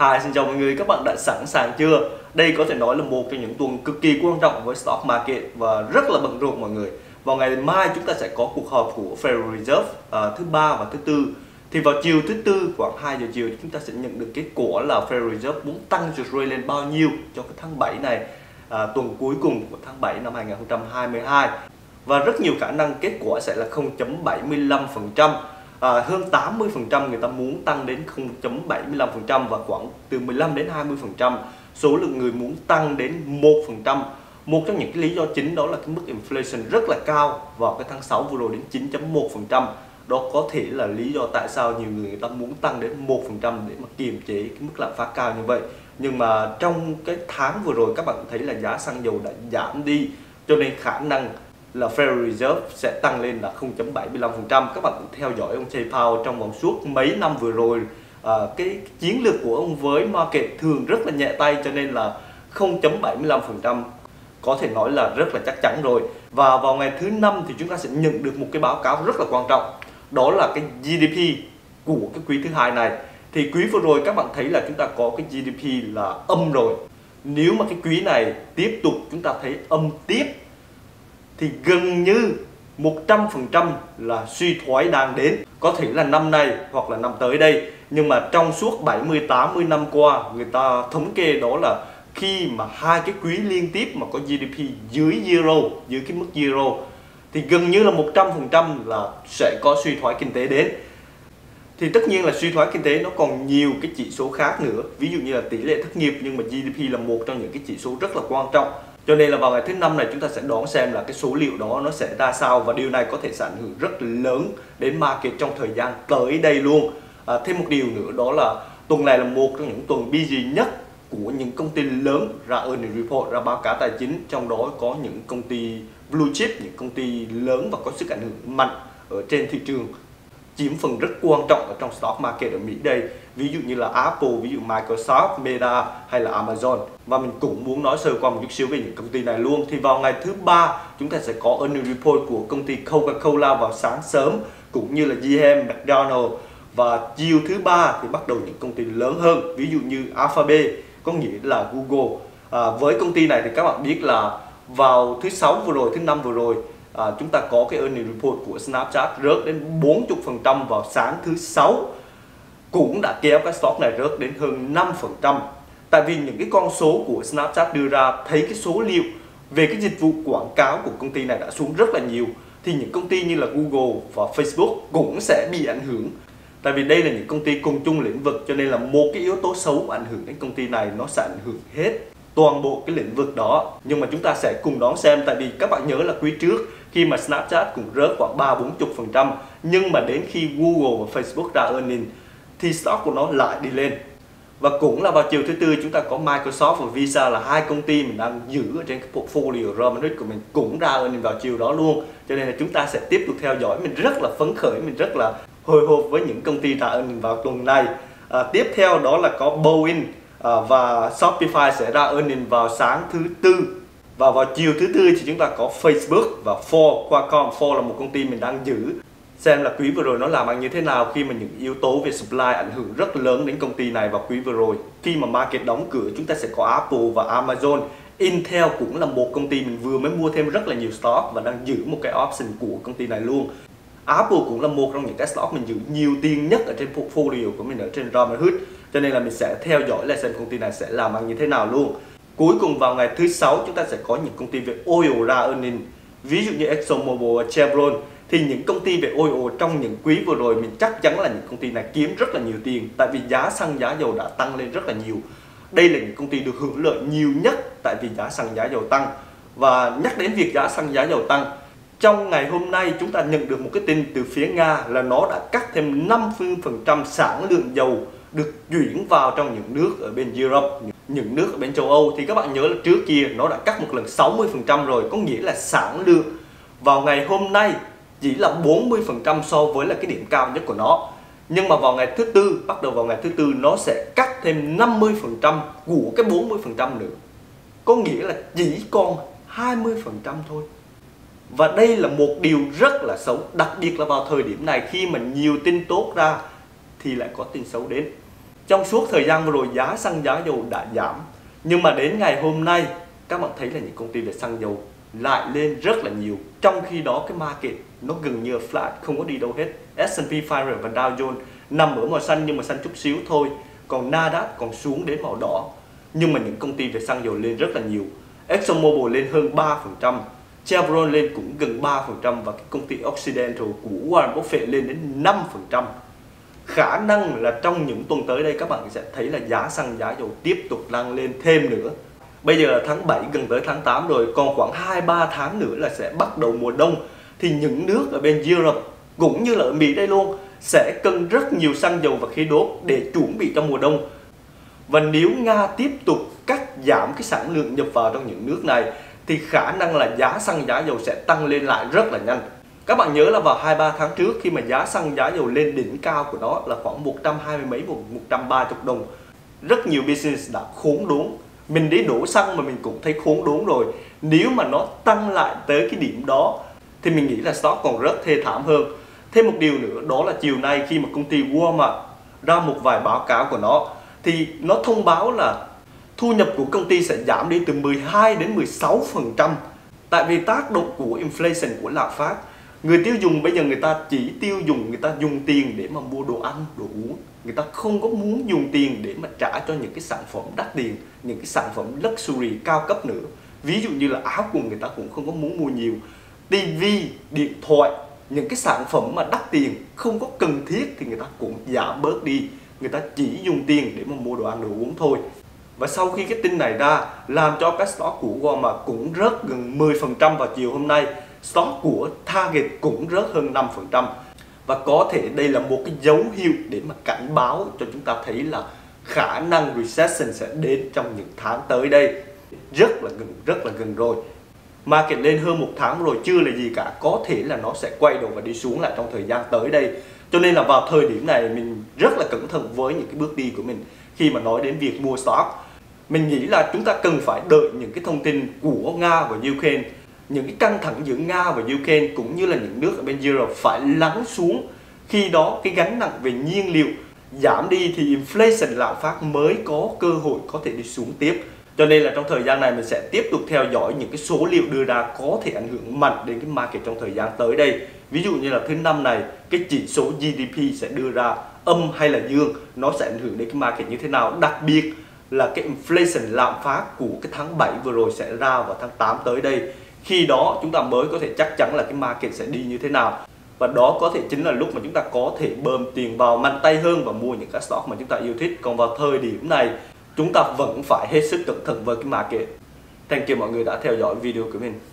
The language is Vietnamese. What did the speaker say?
Hi, xin chào mọi người, các bạn đã sẵn sàng chưa? Đây có thể nói là một trong những tuần cực kỳ quan trọng với stock market và rất là bận rộn mọi người. Vào ngày mai chúng ta sẽ có cuộc họp của Federal Reserve thứ ba và thứ tư. Thì vào chiều thứ tư khoảng 2 giờ chiều chúng ta sẽ nhận được kết quả là Federal Reserve muốn tăng rate lên bao nhiêu cho cái tháng 7 này, tuần cuối cùng của tháng 7 năm 2022. Và rất nhiều khả năng kết quả sẽ là 0.75%. Hơn 80% người ta muốn tăng đến 0.75% và khoảng từ 15 đến 20% số lượng người muốn tăng đến 1%. Một trong những cái lý do chính đó là cái mức inflation rất là cao vào cái tháng 6 vừa rồi đến 9.1%. Đó có thể là lý do tại sao nhiều người ta muốn tăng đến 1% để mà kiềm chế cái mức lạm phát cao như vậy. Nhưng mà trong cái tháng vừa rồi các bạn thấy là giá xăng dầu đã giảm đi, cho nên khả năng là Federal Reserve sẽ tăng lên là 0.75%. Các bạn cũng theo dõi ông Jay Powell trong vòng suốt mấy năm vừa rồi. Cái chiến lược của ông với market thường rất là nhẹ tay, cho nên là 0.75% có thể nói là rất là chắc chắn rồi. Và vào ngày thứ năm thì chúng ta sẽ nhận được một cái báo cáo rất là quan trọng. Đó là cái GDP của cái quý thứ hai này. Thì quý vừa rồi các bạn thấy là chúng ta có cái GDP là âm rồi. Nếu mà cái quý này tiếp tục chúng ta thấy âm tiếp thì gần như 100% là suy thoái đang đến. Có thể là năm nay hoặc là năm tới đây. Nhưng mà trong suốt 70-80 năm qua, người ta thống kê đó là khi mà hai cái quý liên tiếp mà có GDP dưới zero, dưới cái mức zero, thì gần như là 100% là sẽ có suy thoái kinh tế đến. Thì tất nhiên là suy thoái kinh tế nó còn nhiều cái chỉ số khác nữa. Ví dụ như là tỷ lệ thất nghiệp, nhưng mà GDP là một trong những cái chỉ số rất là quan trọng. Cho nên là vào ngày thứ năm này chúng ta sẽ đón xem là cái số liệu đó nó sẽ ra sao, và điều này có thể sẽ ảnh hưởng rất lớn đến market trong thời gian tới đây luôn. Thêm một điều nữa đó là tuần này là một trong những tuần busy nhất của những công ty lớn ra earnings report, ra báo cáo tài chính, trong đó có những công ty blue chip, những công ty lớn và có sức ảnh hưởng mạnh ở trên thị trường, chiếm phần rất quan trọng ở trong stock market ở Mỹ đây. Ví dụ như là Apple, ví dụ Microsoft, Meta hay là Amazon. Và mình cũng muốn nói sơ qua một chút xíu về những công ty này luôn. Thì vào ngày thứ ba chúng ta sẽ có earnings report của công ty Coca-Cola vào sáng sớm, cũng như là GM, McDonald's. Và chiều thứ ba thì bắt đầu những công ty lớn hơn, ví dụ như Alphabet, có nghĩa là Google. Với công ty này thì các bạn biết là vào thứ sáu vừa rồi, thứ năm vừa rồi, chúng ta có cái earnings report của Snapchat rớt đến 40% vào sáng thứ sáu, cũng đã kéo cái stock này rớt đến hơn 5%. Tại vì những cái con số của Snapchat đưa ra thấy cái số liệu về cái dịch vụ quảng cáo của công ty này đã xuống rất là nhiều, thì những công ty như là Google và Facebook cũng sẽ bị ảnh hưởng. Tại vì đây là những công ty cùng chung lĩnh vực, cho nên là một cái yếu tố xấu ảnh hưởng đến công ty này nó sẽ ảnh hưởng hết toàn bộ cái lĩnh vực đó. Nhưng mà chúng ta sẽ cùng đón xem, tại vì các bạn nhớ là quý trước khi mà Snapchat cũng rớt khoảng 30-40%, nhưng mà đến khi Google và Facebook ra earnings thì stock của nó lại đi lên. Và cũng là vào chiều thứ tư chúng ta có Microsoft và Visa là hai công ty mình đang giữ ở trên cái portfolio Robinhood của mình, cũng ra earnings vào chiều đó luôn. Cho nên là chúng ta sẽ tiếp tục theo dõi. Mình rất là phấn khởi, mình rất là hồi hộp với những công ty ra earnings vào tuần này. Tiếp theo đó là có Boeing và Shopify sẽ ra earnings vào sáng thứ tư. Và vào chiều thứ tư thì chúng ta có Facebook và Ford, Qualcomm. Ford là một công ty mình đang giữ. Xem là quý vừa rồi nó làm ăn như thế nào khi mà những yếu tố về supply ảnh hưởng rất lớn đến công ty này vào quý vừa rồi. Khi mà market đóng cửa chúng ta sẽ có Apple và Amazon. Intel cũng là một công ty mình vừa mới mua thêm rất là nhiều stock và đang giữ một cái option của công ty này luôn. Apple cũng là một trong những cái stock mình giữ nhiều tiền nhất ở trên portfolio của mình ở trên Robinhood, cho nên là mình sẽ theo dõi là xem công ty này sẽ làm ăn như thế nào luôn. Cuối cùng vào ngày thứ sáu chúng ta sẽ có những công ty về oil ra earnings, ví dụ như ExxonMobil và Chevron. Thì những công ty về oil trong những quý vừa rồi mình chắc chắn là những công ty này kiếm rất là nhiều tiền, tại vì giá xăng giá dầu đã tăng lên rất là nhiều. Đây là những công ty được hưởng lợi nhiều nhất tại vì giá xăng giá dầu tăng. Và nhắc đến việc giá xăng giá dầu tăng, trong ngày hôm nay chúng ta nhận được một cái tin từ phía Nga là nó đã cắt thêm 50% sản lượng dầu được chuyển vào trong những nước ở bên Europe, những nước ở bên châu Âu. Thì các bạn nhớ là trước kia nó đã cắt một lần 60% rồi, có nghĩa là sản lượng vào ngày hôm nay chỉ là 40% so với là cái điểm cao nhất của nó. Nhưng mà vào ngày thứ tư, bắt đầu vào ngày thứ tư nó sẽ cắt thêm 50% của cái 40% nữa. Có nghĩa là chỉ còn 20% thôi. Và đây là một điều rất là xấu, đặc biệt là vào thời điểm này khi mà nhiều tin tốt ra thì lại có tin xấu đến. Trong suốt thời gian vừa rồi giá xăng giá dầu đã giảm, nhưng mà đến ngày hôm nay các bạn thấy là những công ty về xăng dầu lại lên rất là nhiều. Trong khi đó cái market nó gần như flat, không có đi đâu hết. S&P 500 và Dow Jones nằm ở màu xanh nhưng mà xanh chút xíu thôi. Còn Nasdaq còn xuống đến màu đỏ. Nhưng mà những công ty về xăng dầu lên rất là nhiều. ExxonMobil lên hơn 3%, Chevron lên cũng gần 3% và cái công ty Occidental của Warren Buffett lên đến 5%. Khả năng là trong những tuần tới đây các bạn sẽ thấy là giá xăng giá dầu tiếp tục tăng lên thêm nữa. Bây giờ là tháng 7 gần tới tháng 8 rồi, còn khoảng 2-3 tháng nữa là sẽ bắt đầu mùa đông. Thì những nước ở bên Europe cũng như là ở Mỹ đây luôn sẽ cần rất nhiều xăng dầu và khí đốt để chuẩn bị cho mùa đông. Và nếu Nga tiếp tục cắt giảm cái sản lượng nhập vào trong những nước này thì khả năng là giá xăng giá dầu sẽ tăng lên lại rất là nhanh. Các bạn nhớ là vào 2-3 tháng trước khi mà giá xăng giá dầu lên đỉnh cao của nó là khoảng 120 mấy, 130 đồng. Rất nhiều business đã khốn đốn. Mình đi đổ xăng mà mình cũng thấy khốn đốn rồi. Nếu mà nó tăng lại tới cái điểm đó thì mình nghĩ là stock còn rất thê thảm hơn. Thêm một điều nữa đó là chiều nay khi mà công ty Walmart ra một vài báo cáo của nó thì nó thông báo là thu nhập của công ty sẽ giảm đi từ 12 đến 16%. Tại vì tác động của inflation, của lạm phát. Người tiêu dùng bây giờ người ta chỉ tiêu dùng, người ta dùng tiền để mà mua đồ ăn, đồ uống. Người ta không có muốn dùng tiền để mà trả cho những cái sản phẩm đắt tiền, những cái sản phẩm luxury cao cấp nữa. Ví dụ như là áo quần người ta cũng không có muốn mua nhiều. TV, điện thoại, những cái sản phẩm mà đắt tiền không có cần thiết thì người ta cũng giảm bớt đi. Người ta chỉ dùng tiền để mà mua đồ ăn, đồ uống thôi. Và sau khi cái tin này ra làm cho các stock của Walmart cũng rớt gần 10% vào chiều hôm nay. Stock của Target cũng rớt hơn 5%. Và có thể đây là một cái dấu hiệu để mà cảnh báo cho chúng ta thấy là khả năng recession sẽ đến trong những tháng tới đây. Rất là gần rồi. Market lên hơn một tháng rồi chưa là gì cả. Có thể là nó sẽ quay đầu và đi xuống lại trong thời gian tới đây. Cho nên là vào thời điểm này mình rất là cẩn thận với những cái bước đi của mình khi mà nói đến việc mua stock. Mình nghĩ là chúng ta cần phải đợi những cái thông tin của Nga và Ukraine, những cái căng thẳng giữa Nga và Ukraine cũng như là những nước ở bên Europe phải lắng xuống. Khi đó cái gánh nặng về nhiên liệu giảm đi thì inflation, lạm phát mới có cơ hội có thể đi xuống tiếp. Cho nên là trong thời gian này mình sẽ tiếp tục theo dõi những cái số liệu đưa ra có thể ảnh hưởng mạnh đến cái market trong thời gian tới đây. Ví dụ như là thứ năm này cái chỉ số GDP sẽ đưa ra âm hay là dương, nó sẽ ảnh hưởng đến cái market như thế nào. Đặc biệt là cái inflation, lạm phát của cái tháng 7 vừa rồi sẽ ra vào tháng 8 tới đây. Khi đó chúng ta mới có thể chắc chắn là cái market sẽ đi như thế nào. Và đó có thể chính là lúc mà chúng ta có thể bơm tiền vào mạnh tay hơn và mua những cái stock mà chúng ta yêu thích. Còn vào thời điểm này chúng ta vẫn phải hết sức cẩn thận với cái market. Thank you mọi người đã theo dõi video của mình.